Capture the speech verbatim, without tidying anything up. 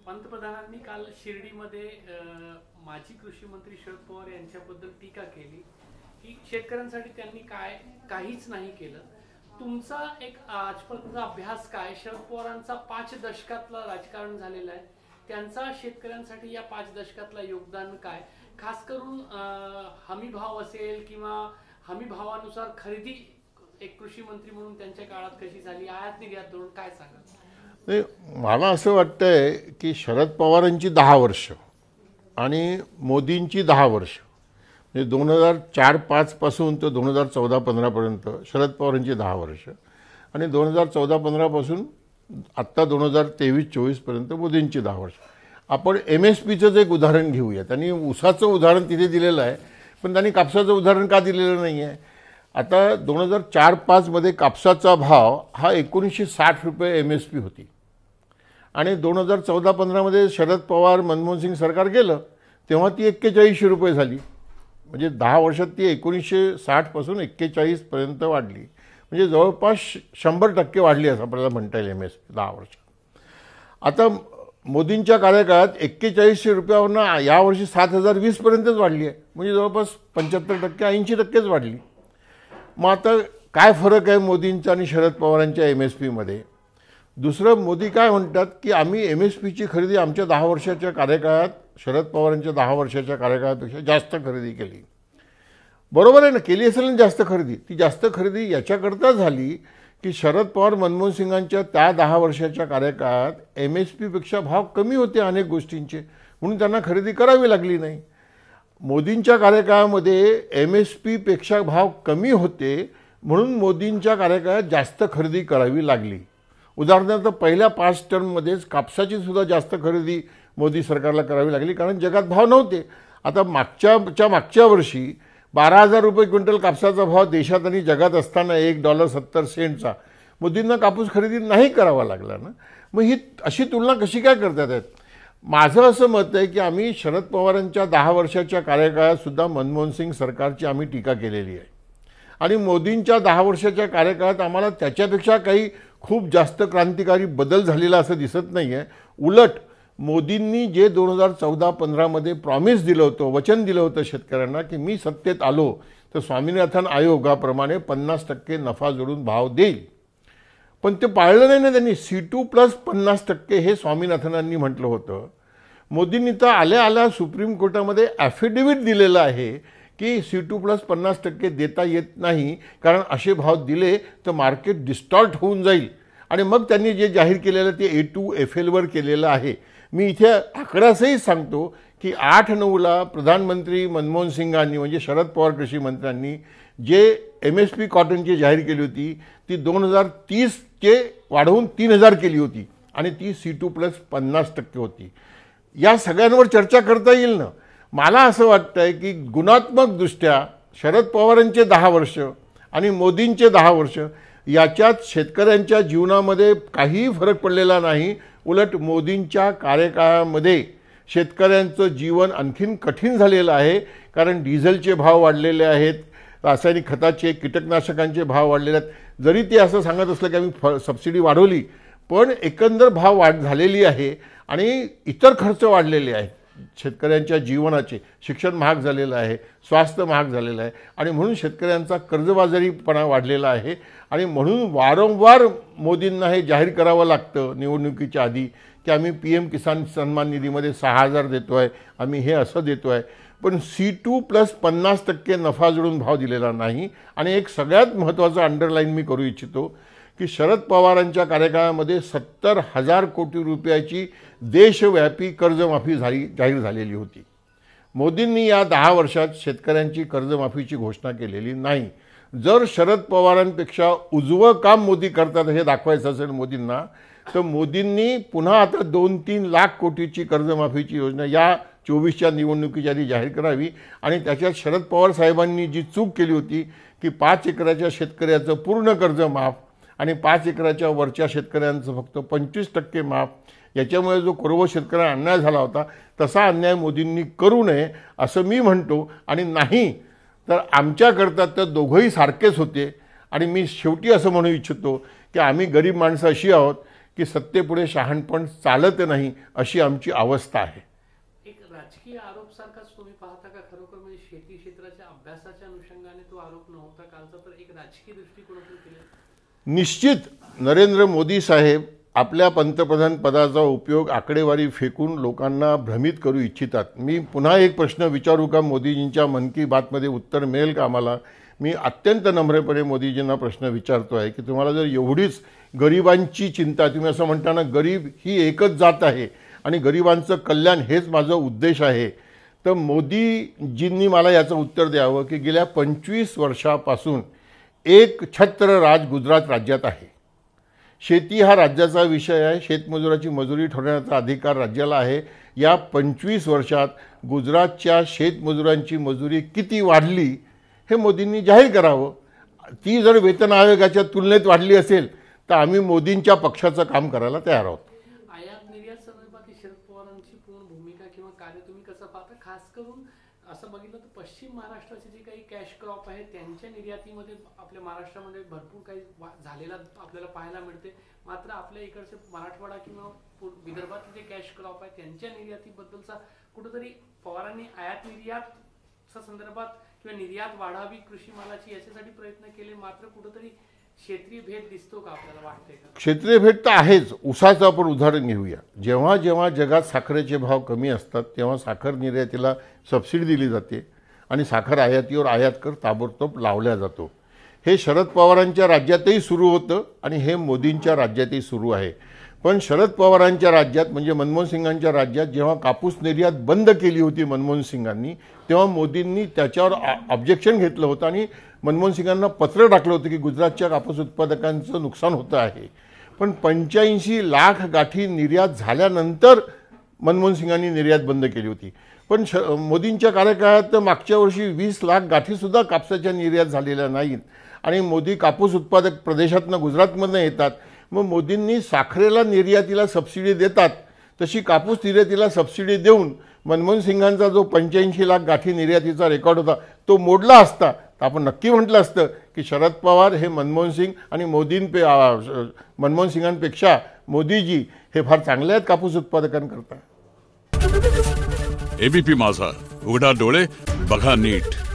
पंतप्रधानांनी काल शिर्डीमध्ये माजी कृषी मंत्री शरद पवार यांच्याबद्दल टीका केली की शेतकऱ्यांसाठी त्यांनी काय काहीच नाही केलं. तुमचा एक आजपर्यंतचा अभ्यास काय? शरद पवारांचा पाच दशकातला राजकारण झालेला आहे, त्यांचा शेतकऱ्यांसाठी या पाच दशकातला योगदान काय? खास करून हमी भाव असेल किंवा हमी भावानुसार खरेदी एक कृषी मंत्री म्हणून त्यांच्या काळात कशी झाली, आयात निर्यात धोरण काय सांगाल? नाही, मला असं वाटतंय की शरद पवारांची दहा वर्ष आणि मोदींची दहा वर्ष म्हणजे दोन हजार चार पाच पासून तर दोन हजार चौदा पंधरापर्यंत शरद पवारांची दहा वर्ष आणि दोन हजार चौदा पंधरापासून आत्ता दोन हजार तेवीस चोवीसपर्यंत मोदींची दहा वर्ष. आपण एम एस पीचंच एक उदाहरण घेऊया. त्यांनी ऊसाचं उदाहरण तिथे दिलेलं आहे, पण त्यांनी कापसाचं उदाहरण का दिलेलं नाही आहे? आता दोन हजार चार पाचमध्ये कापसाचा भाव हा एकोणीसशे साठ रुपये एम एस पी होती आणि दोन हजार चौदा पंधरामध्ये शरद पवार मनमोहन सिंग सरकार गेलं तेव्हा ती एक्केचाळीसशे रुपये झाली. म्हणजे दहा वर्षात ती एकोणीसशे साठपासून एक्केचाळीसपर्यंत वाढली. म्हणजे जवळपास शंभर टक्के वाढली असं आपल्याला म्हणता येईल एम एस पी दहा वर्षात. आता मोदींच्या कार्यकाळात एक्केचाळीसशे रुपयावरनं यावर्षी सात हजार वीसपर्यंतच वाढली आहे. म्हणजे जवळपास पंच्याहत्तर टक्के ऐंशी टक्केच वाढली. मग आता काय फरक आहे मोदींचा आणि शरद पवारांच्या एम एस पीमध्ये? दुसरं, मोदी काय म्हणतात की आम्ही एम एस पीची खरेदी आमच्या दहा वर्षाच्या कार्यकाळात शरद पवारांच्या दहा वर्षाच्या कार्यकाळापेक्षा जास्त खरेदी केली. बरोबर आहे ना, केली असेल ना जास्त खरेदी. ती जास्त खरेदी याच्याकरता झाली की शरद पवार मनमोहन सिंगांच्या त्या दहा वर्षाच्या कार्यकाळात एम एस पीपेक्षा भाव कमी होते अनेक गोष्टींचे, म्हणून त्यांना खरेदी करावी लागली नाही. मोदींच्या कार्यकाळामध्ये एम एस पीपेक्षा भाव कमी होते म्हणून मोदींच्या कार्यकाळात जास्त खरेदी करावी लागली. उदाहरणार्थ पहिल्या पाच टर्ममध्येच कापसाची सुद्धा जास्त खरेदी मोदी सरकारला करावी लागली, कारण जगात भाव नव्हते. आता मागच्याच्या मागच्या वर्षी बारा हजार रुपये क्विंटल कापसाचा भाव देशात आणि जगात असताना एक डॉलर सत्तर सेंटचा मोदींना कापूस खरेदी नाही करावा लागला ना. मग ही अशी तुलना कशी काय करतात आहेत? माझं असं मत आहे की आम्ही शरद पवारांच्या दहा वर्षाच्या कार्यकाळात सुद्धा मनमोहन सिंग सरकारची आम्ही टीका केलेली आहे आणि मोदींच्या दहा वर्षाच्या कार्यकाळात आम्हाला त्याच्यापेक्षा काही खूप जास्त क्रांतिकारी बदल झालेला असं दिसत नाही आहे. उलट मोदींनी जे दोन हजार चौदा पंधरामध्ये प्रॉमिस दिलं होतं, वचन दिलं होतं शेतकऱ्यांना की मी सत्तेत आलो तर स्वामीनाथन आयोगाप्रमाणे पन्नास टक्के नफा जोडून भाव देईल, पण ते पाळलं नाही ना त्यांनी. सी टू प्लस पन्नास टक्के हे स्वामीनाथनांनी म्हटलं होतं. मोदींनी तर आल्या आल्या सुप्रीम कोर्टामध्ये ॲफिडेव्हिट दिलेलं आहे की सी टू प्लस पन्नास टक्के देता येत नाही, कारण असे भाव दिले तर मार्केट डिस्टॉर्ट होऊन जाईल. आणि मग त्यांनी जे जाहीर केलेलं ते ए टू एफ एलवर केलेलं आहे. मी इथे आकड्यासही सांगतो की आठ नऊला प्रधानमंत्री मनमोहन सिंगांनी म्हणजे शरद पवार कृषी मंत्र्यांनी जे एम एस पी कॉटनची जाहीर केली होती ती दोन हजार तीसचे वाढवून तीन हजार केली होती आणि ती सी टू प्लस पन्नास टक्के होती. या सगळ्यांवर चर्चा करता येईल ना. मला असं वाटतं आहे की गुणात्मकदृष्ट्या शरद पवारांचे दहा वर्ष आणि मोदींचे दहा वर्ष याच्यात शेतकऱ्यांच्या जीवनामध्ये काहीही फरक पडलेला नाही. उलट मोदींच्या कार्यकाळामध्ये शेतकऱ्यांचं जीवन आणखीन कठीण झालेलं आहे, कारण डिझेलचे भाव वाढलेले आहेत, रासायनिक खताचे कीटकनाशकांचे भाव वाढलेले आहेत. जरी ते असं सांगत असलं की आम्ही फ सबसिडी वाढवली, पण एकंदर भाव वाढ झालेली आहे आणि इतर खर्च वाढलेले आहेत. शेतकऱ्यांच्या जीवनाचे शिक्षण महाग झालेलं आहे, स्वास्थ्य महाग झालेलं आहे आणि म्हणून शेतकऱ्यांचा कर्जबाजारीपणा वाढलेला आहे. आणि म्हणून वारंवार मोदींना हे जाहीर करावं लागतं निवडणुकीच्या आधी की आम्ही पी एम किसान सन्मान निधीमध्ये सहा हजार देतो आहे, आम्ही हे असं देतो आहे, पण सी टू प्लस पन्नास टक्के नफा जोडून भाव दिलेला नाही. आणि एक सगळ्यात महत्त्वाचं अंडरलाईन मी करू इच्छितो की शरद पवारांच्या कार्यकाळामध्ये सत्तर हजार कोटी रुपयाची देशव्यापी कर्जमाफी झाली जाहीर झालेली होती. मोदींनी या दहा वर्षात शेतकऱ्यांची कर्जमाफीची घोषणा केलेली नाही. जर शरद पवारांपेक्षा उजवं काम मोदी करतात हे दाखवायचं असेल मोदींना, तर मोदींनी पुन्हा आता दोन तीन लाख कोटीची कर्जमाफीची योजना या चोवीसच्या निवडणुकीच्या आधी जाहीर करावी. आणि त्याच्यात शरद पवार साहेबांनी जी चूक केली होती की पाच एकराच्या शेतकऱ्याचं पूर्ण कर्ज माफ आणि पाच एकराच्या वरच्या शेतकऱ्यांचं फक्त पंचवीस टक्के माफ, याच्यामुळे जो कोरव शेतकऱ्यांना अन्याय झाला होता तसा अन्याय मोदींनी करू नये असं मी म्हणतो. आणि नाही तर आमच्याकरता तर दोघंही सारखेच होते. आणि मी शेवटी असं म्हणू इच्छितो की आम्ही गरीब माणसं अशी आहोत की सत्तेपुढे शहाणपण चालत नाही अशी आमची अवस्था आहे. एक राजकीय आरोप सारखाच तुम्ही पाहता का खरोखर, म्हणजे शेती क्षेत्राच्या अभ्यासाच्या अनुषंगाने तो आरोप नव्हता कालचा, तर एक राजकीय दृष्टिकोनातून केला? निश्चित नरेंद्र मोदी साहेब आपल्या पंतप्रधान पदाचा उपयोग आकडेवारी फेकून लोकांना भ्रमित करू इच्छितात. मी पुन्हा एक प्रश्न विचारू का? मोदीजींच्या मन की बातमध्ये उत्तर मिळेल का आम्हाला? मी अत्यंत नम्रपणे मोदीजींना प्रश्न विचारतो आहे की तुम्हाला जर एवढीच गरिबांची चिंता, तुम्ही असं म्हणताना गरीब ही एकच जात आहे आणि गरिबांचं कल्याण हेच माझा उद्देश आहे, तर मोदीजींनी मला याचं उत्तर द्यावं की गेल्या पंचवीस वर्षापासून एक छत्र राज गुजरात राज्यात आहे. शेती हा राज्याचा विषय आहे, शेतमजुराची मजुरी ठरवण्याचा अधिकार राज्याला आहे. या पंचवीस वर्षात गुजरातच्या शेतमजुरांची मजुरी किती वाढली हे मोदींनी जाहीर करावं. ती जर वेतन आयोगाच्या तुलनेत वाढली असेल तर आम्ही मोदींच्या पक्षाचं काम करायला तयार आहोत. आयात निर्यात संदर्भात शरद पवारांची पूर्ण भूमिका किंवा कार्य तुम्ही कसं पाहता? खास करून असं बघितलं तर पश्चिम महाराष्ट्राचे जे काही कॅश क्रॉप आहे त्यांच्या निर्यातीमध्ये आपल्या महाराष्ट्रामध्ये भरपूर काही झालेला आपल्याला पाहायला मिळते, मात्र आपल्या इकडचे मराठवाडा किंवा विदर्भातले जे कॅश क्रॉप आहे त्यांच्या निर्यातीबद्दलचा कुठेतरी पवारांनी आयात निर्यात संदर्भात किंवा निर्यात वाढावी कृषी मालाची याच्यासाठी प्रयत्न केले, मात्र कुठेतरी क्षेत्रीय भेद दिसतो का आपल्याला वाटतंय का? क्षेत्रीय भेद तर आहेच. उसाचं आपण उदाहरण घेऊया. जेव्हा जेव्हा जगात साखरेचे भाव कमी असतात तेव्हा साखर निर्यातीला सबसिडी दिली जाते आणि साखर आयातीवर आयात कर ताबडतोब लावला जातो. हे शरद पवारांच्या राज्यातही सुरू होतं आणि हे मोदींच्या राज्यातही सुरू आहे. पण शरद पवारांच्या राज्यात म्हणजे मनमोहन सिंगांच्या राज्यात जेव्हा कापूस निर्यात बंद केली होती मनमोहन सिंगांनी, तेव्हा मोदींनी त्याच्यावर ऑब्जेक्शन घेतलं होतं आणि मनमोहन सिंगांना पत्र टाकलं होतं की गुजरातच्या कापूस उत्पादकांचं नुकसान होतं आहे. पण पंच्याऐंशी लाख गाठी निर्यात झाल्यानंतर मनमोहन सिंगांनी निर्यात बंद केली होती. पण श मोदींच्या कार्यकाळात मागच्या वर्षी वीस लाख गाठीसुद्धा कापसाच्या निर्यात झालेल्या नाहीत आणि मोदी कापूस उत्पादक प्रदेशातनं गुजरातमधनं येतात. मग मोदींनी साखरेला निर्यातीला सबसिडी देतात तशी कापूस निर्यातीला सबसिडी देऊन मनमोहन सिंगांचा जो पंच्याऐंशी लाख गाठी निर्यातीचा रेकॉर्ड होता तो मोडला असता तर आपण नक्की म्हटलं असतं की शरद पवार हे मनमोहन सिंग आणि मोदींपे मनमोहन सिंगांपेक्षा मोदीजी हे फार चांगले आहेत कापूस उत्पादकांकरता. एबीपी माझा, उघडा डोळे बघा नीट.